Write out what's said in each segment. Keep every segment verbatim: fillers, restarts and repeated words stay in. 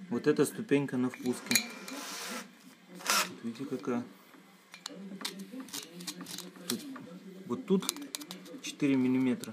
Вот эта ступенька на впуске. Вот видите какая. Тут, вот тут четыре миллиметра.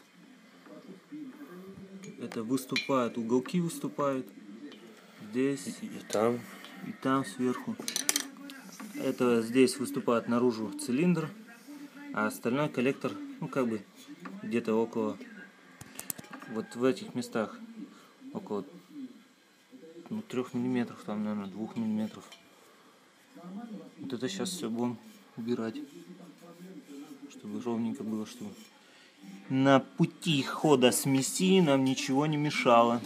Это выступает, уголки выступают. Здесь и, и там. И там сверху. Это здесь выступает наружу цилиндр, а остальной коллектор, ну как бы где-то около, вот в этих местах, около ну, трех миллиметров, там, наверное, двух миллиметров. Вот это сейчас все будем убирать, чтобы ровненько было, чтобы на пути хода смеси нам ничего не мешало.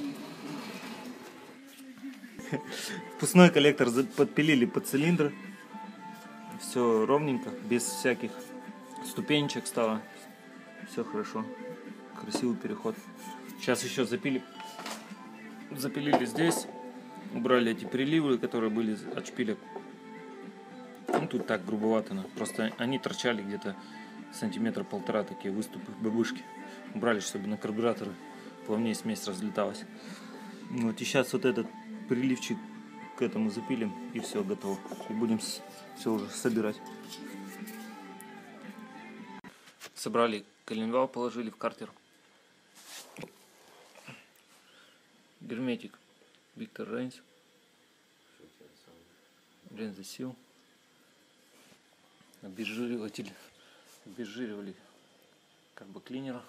Впускной коллектор подпилили под цилиндр. Все ровненько, без всяких ступенечек стало. Все хорошо. Красивый переход. Сейчас еще запили... запилили здесь. Убрали эти приливы, которые были от шпилек. Ну, тут так грубовато. Но просто они торчали где-то сантиметра полтора, такие выступы, бабушки. Убрали, чтобы на карбюраторы плавнее смесь разлеталась. Вот и сейчас вот этот приливчик к этому запилим, и все готово. И будем все уже собирать. Собрали коленвал, положили в картер. Герметик Victor Reigns. Бензосил. Обезжириватель. Обезжиривали карбоклинера.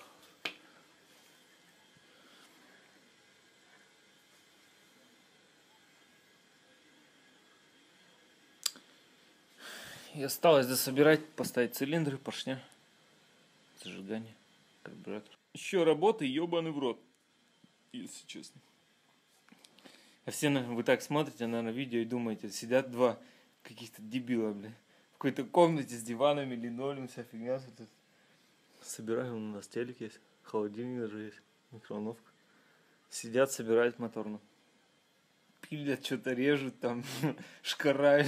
И осталось дособирать, поставить цилиндры, поршня, зажигание, карбюратор. Еще работа, ебаный в рот, если честно. А все, вы так смотрите, наверное, видео и думаете, сидят два каких-то дебила, бля, в какой-то комнате с диванами, линолеум, вся фигня. Собираем, у нас телек есть, холодильник даже есть, микроволновка. Сидят, собирают моторно. Пилят, что-то режут там, шкарают.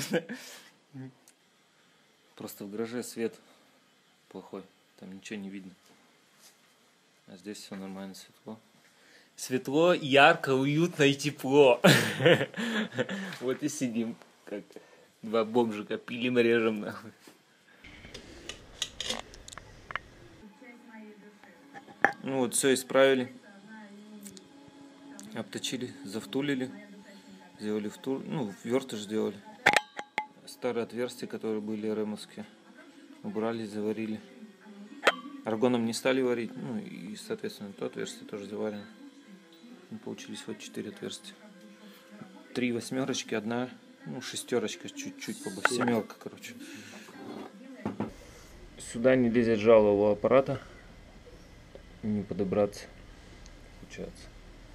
Просто в гараже свет плохой, там ничего не видно. А здесь все нормально, светло. Светло, ярко, уютно и тепло. Вот и сидим, как два бомжика, пилим, режем нахуй. Ну вот, все исправили. Обточили, завтулили. Сделали втул, ну, вертыш сделали. Старые отверстия, которые были ремовские, убрали, заварили. Аргоном не стали варить, ну и, соответственно, то отверстие тоже заварено. И получились вот четыре отверстия. Три восьмерочки, одна, ну, шестерочка, чуть-чуть побольше. Семерка, короче. Сюда не лезет жало у аппарата. Не подобраться, получается.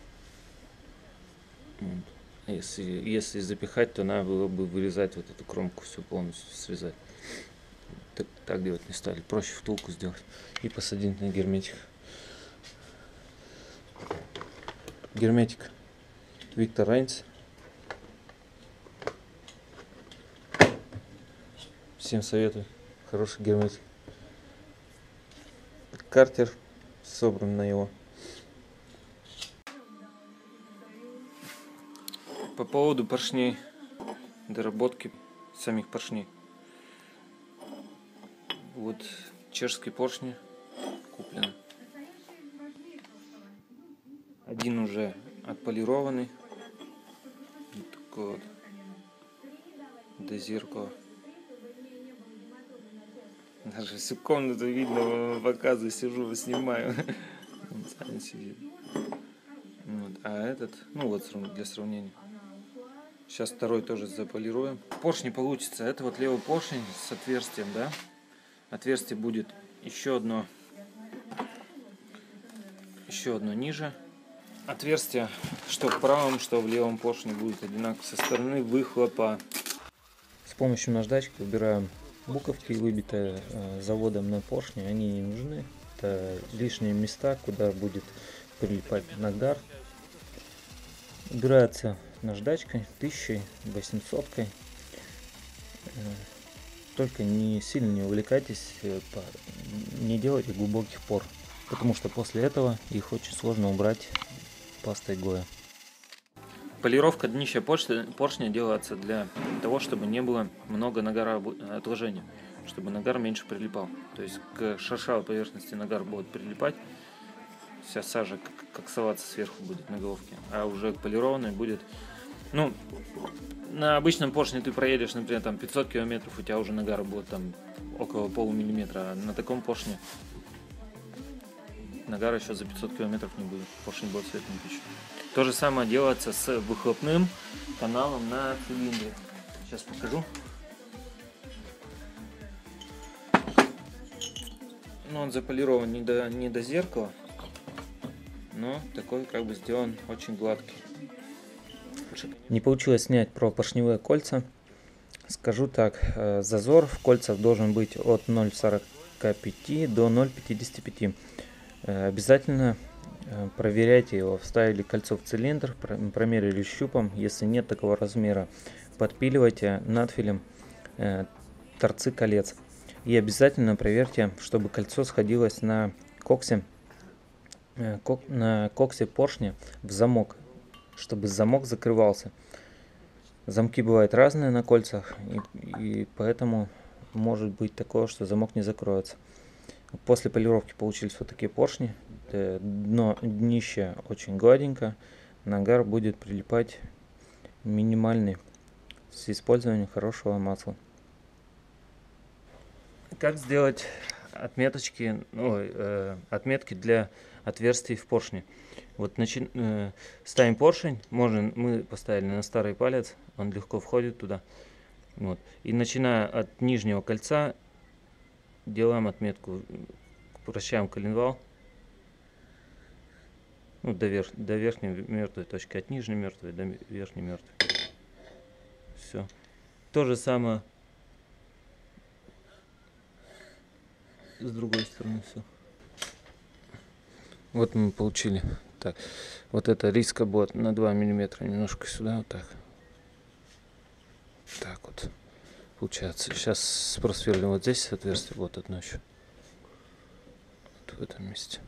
Вот. Если, если запихать, то надо было бы вырезать вот эту кромку, всю полностью связать. Так, так делать не стали. Проще втулку сделать и посадить на герметик. Герметик Victor Reigns. Всем советую. Хороший герметик. Картер собран на его. По поводу поршней, доработки самих поршней. Вот чешские поршни куплены. Один уже отполированный. Вот такой вот. До зеркала. Даже всю комнату видно, показываю, сижу, снимаю. Он сам сидит. Вот. А этот, ну вот для сравнения. Сейчас второй тоже заполируем. Поршни получится. Это вот левый поршень с отверстием, да? Отверстие будет еще одно, еще одно ниже. Отверстие, что в правом, что в левом поршне, будет одинаково со стороны выхлопа. С помощью наждачки убираем буковки, выбитые э, заводом на поршне. Они не нужны. Это лишние места, куда будет прилипать нагар. Убирается наждачкой, тысячей, восьмисоткой. Только не сильно не увлекайтесь, не делайте глубоких пор, потому что после этого их очень сложно убрать пастой Гоя. Полировка днища поршня делается для того, чтобы не было много нагара отложения, чтобы нагар меньше прилипал. То есть к шершавой поверхности нагар будет прилипать, вся сажа как соваться сверху будет на головке, а уже полированной будет, ну, на обычном поршне ты проедешь, например, там пятьсот километров, у тебя уже нагара будет там около полумиллиметра, а на таком поршне нагара еще за пятьсот километров не будет, поршень будет светлым течь. То же самое делается с выхлопным каналом на цилиндре. Сейчас покажу. Ну, он заполирован не до, не до зеркала, но такой как бы сделан очень гладкий. Не получилось снять про поршневые кольца. Скажу так, зазор в кольцах должен быть от ноль целых сорок пять до ноль целых пятьдесят пять. Обязательно проверяйте его, вставили кольцо в цилиндр, промерили щупом. Если нет такого размера, подпиливайте надфилем торцы колец. И обязательно проверьте, чтобы кольцо сходилось на коксе, на коксе поршня в замок, чтобы замок закрывался. Замки бывают разные на кольцах, и, и поэтому может быть такое, что замок не закроется. После полировки получились вот такие поршни. Дно, днище очень гладенько, нагар будет прилипать минимальный с использованием хорошего масла. Как сделать отметочки, ой, э, отметки для отверстий в поршне? Вот начи, э, ставим поршень, можно, мы поставили на старый палец, он легко входит туда. Вот. И начиная от нижнего кольца делаем отметку, вращаем коленвал, ну, до, верх, до верхней мертвой точки, от нижней мертвой до верхней мертвой. Все. То же самое с другой стороны. Все. Вот мы получили. Так, вот это риска будет на два миллиметра, немножко сюда, вот так. Так вот получается. Сейчас просверлим вот здесь отверстие, вот одно еще. Вот в этом месте.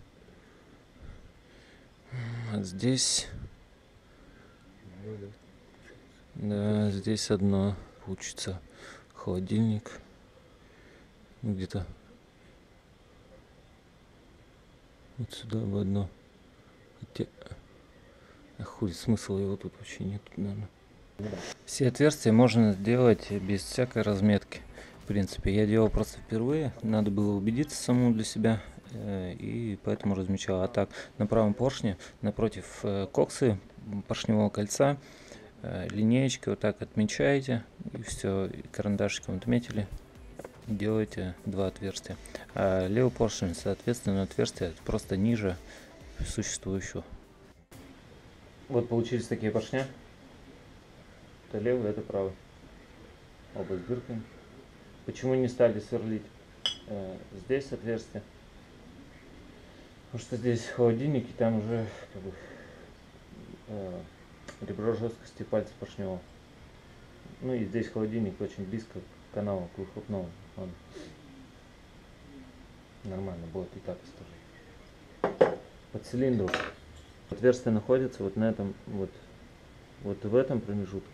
Вот здесь. Да, здесь одно получится. Холодильник. Где-то вот сюда бы одно. Хотя, а хуй, смысла его тут вообще нет, наверное. Все отверстия можно сделать без всякой разметки. В принципе, я делал просто впервые. Надо было убедиться самому для себя. И поэтому размечал. А так, на правом поршне, напротив коксы поршневого кольца, линеечкой вот так отмечаете. И все, карандашиком отметили. Делаете два отверстия. А левый поршень, соответственно, отверстие просто ниже существующего. Вот получились такие поршня. Это левый, это правый. Оба с дырками. Почему не стали сверлить э, здесь отверстие? Потому что здесь холодильник, и там уже как бы, э, ребро жесткости пальца поршневого. Ну и здесь холодильник очень близко к каналу, к выхлопному. Он нормально будет и так оставить. По цилиндру отверстие находится вот на этом, вот, вот в этом промежутке.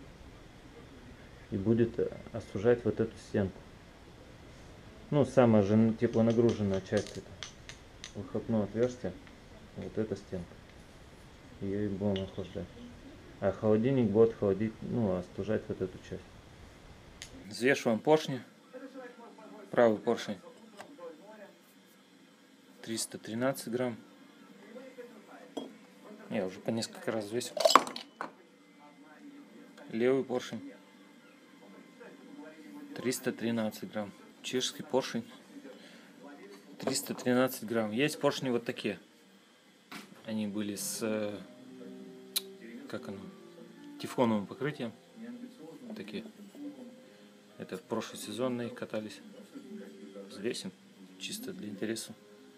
И будет осужать вот эту стенку. Ну, самая же теплонагруженная часть это выхлопное отверстие. Вот эта стенка. Ее и будем охлаждать. А холодильник будет холодить, ну, остужать вот эту часть. Взвешиваем поршни. Правый поршень триста тринадцать грамм. Я уже по несколько раз взвесил. Левый поршень триста тринадцать грамм. Чешский поршень триста тринадцать грамм. Есть поршни вот такие. Они были с, как оно, тефлоновым покрытием. Такие. Это в прошлый сезонные катались. Взвесим, чисто для интереса.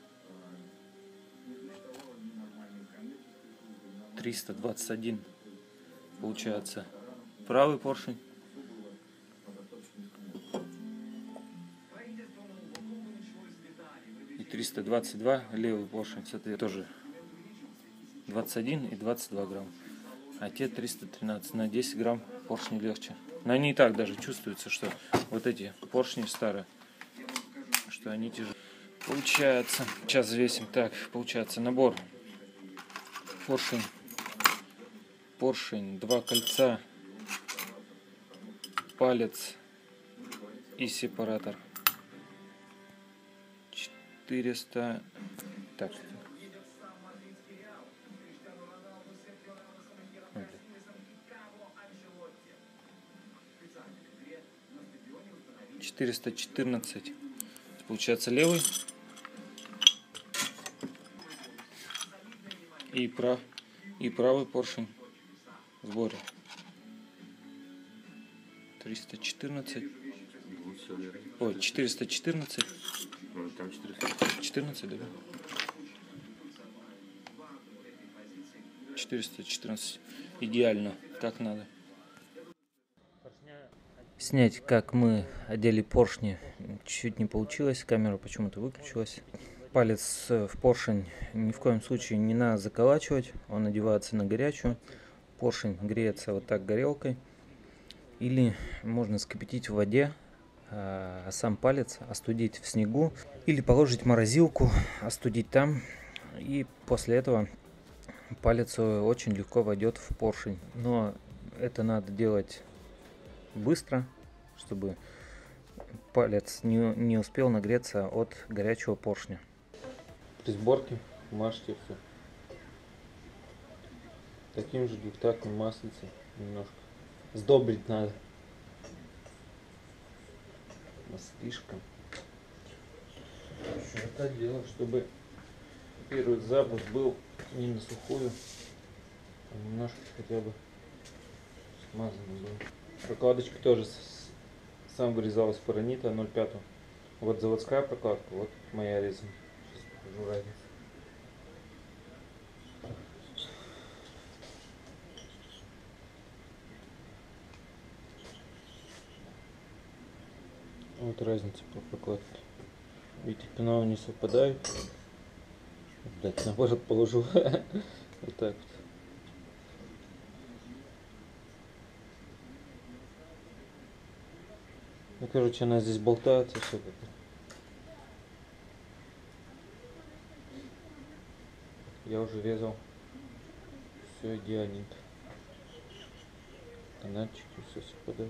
триста двадцать один получается правый поршень. И триста двадцать два левый поршень. Это тоже двадцать один и двадцать два грамма. а те триста тринадцать. На десять грамм поршни легче. Но они и так даже чувствуются, что вот эти поршни старые, что они тяжелые. Получается, сейчас взвесим. Так, получается набор. Поршень. Поршень, два кольца, палец и сепаратор. четыреста. Так. четыреста четырнадцать. Получается левый. И прав. И правый поршень в сборе. триста четырнадцать. Ой, четыреста четырнадцать. Там четыреста четырнадцать, да? четыреста четырнадцать. Идеально, как надо. Снять, как мы одели поршни, чуть не получилось. Камера почему-то выключилась. Палец в поршень ни в коем случае не надо заколачивать. Он надевается на горячую. Поршень греется вот так горелкой. Или можно скипятить в воде, а сам палец остудить в снегу. Или положить в морозилку, остудить там. И после этого палец очень легко войдет в поршень. Но это надо делать быстро, чтобы палец не, не успел нагреться от горячего поршня. При сборке мажьте все таким же двухтактным маслицем немножко. Сдобрить надо маслишком. Еще это дело, чтобы первый запуск был не на сухую, а немножко хотя бы смазанный был. Прокладочка тоже сам вырезалась паранита ноль пять. Вот заводская прокладка, вот моя резина. Сейчас покажу разницу. Вот разница по прокладке. Видите, пеналы не совпадают. Блять, наоборот положу. Вот так вот. Ну, короче, она здесь болтается все как-то. Я уже резал. Все идеальненько. Канатчики, все совпадает.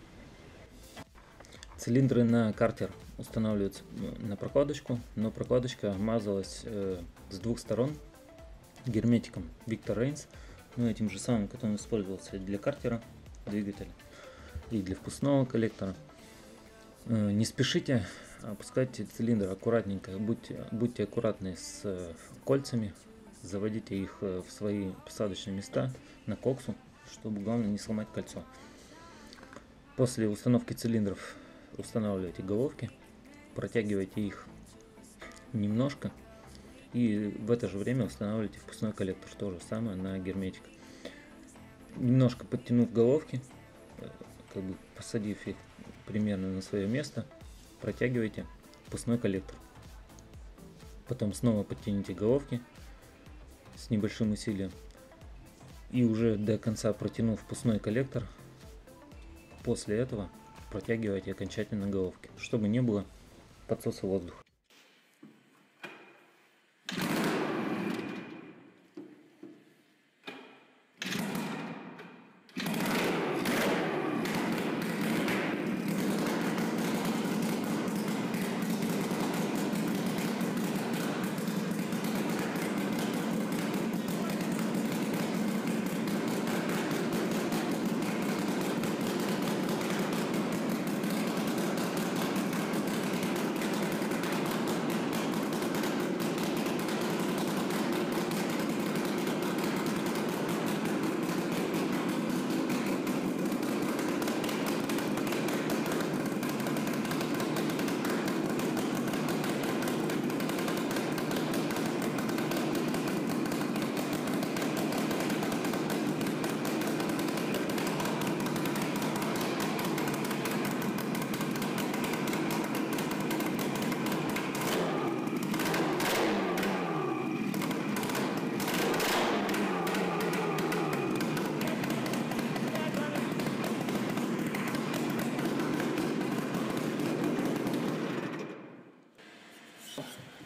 Цилиндры на картер устанавливаются на прокладочку, но прокладочка мазалась э, с двух сторон герметиком Victor Reigns, ну этим же самым, который использовался для картера двигателя и для впускного коллектора. Э, не спешите, опускайте цилиндр аккуратненько, будьте, будьте аккуратны с э, кольцами, заводите их э, в свои посадочные места на коксу, чтобы главное не сломать кольцо. После установки цилиндров устанавливайте головки, протягивайте их немножко и в это же время устанавливайте впускной коллектор, то же самое на герметик. Немножко подтянув головки, как бы посадив их примерно на свое место, протягивайте впускной коллектор. Потом снова подтяните головки с небольшим усилием и уже до конца протянув впускной коллектор, после этого протягивайте окончательно головки, чтобы не было подсоса воздуха.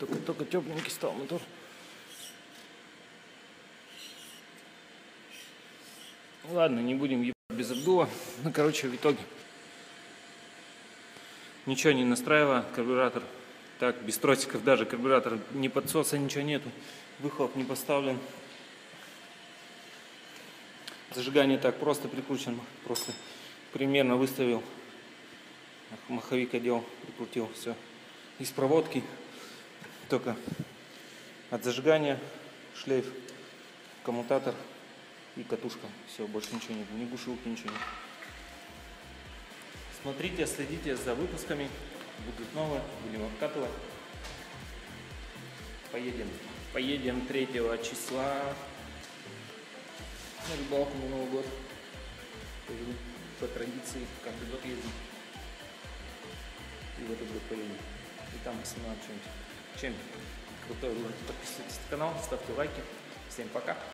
Только-только тепленький стал мотор. Ладно, не будем ебать без обдува. Ну, короче, в итоге ничего не настраивая, карбюратор так, без тросиков даже, карбюратор не подсоса, ничего нету, выхлоп не поставлен. Зажигание так просто прикручено, просто примерно выставил, маховик одел, прикрутил, все. Из проводки только от зажигания шлейф, коммутатор и катушка. Все, больше ничего нет, ни глушилки, ничего нет. Смотрите, следите за выпусками, будут новые, будем обкатывать. Поедем, поедем третьего числа на рыбалку на Новый год. Поедем по традиции, каждый год ездим. И в этот год поедем. И там поснимаем что-нибудь. Чем крутой ролик. Подписывайтесь на канал, ставьте лайки. Всем пока.